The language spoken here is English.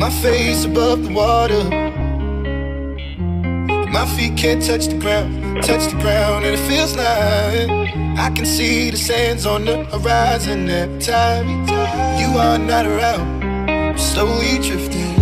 my face above the water. My feet can't touch the ground, and it feels like I can see the sands on the horizon every time you are not around. I'm slowly drifting.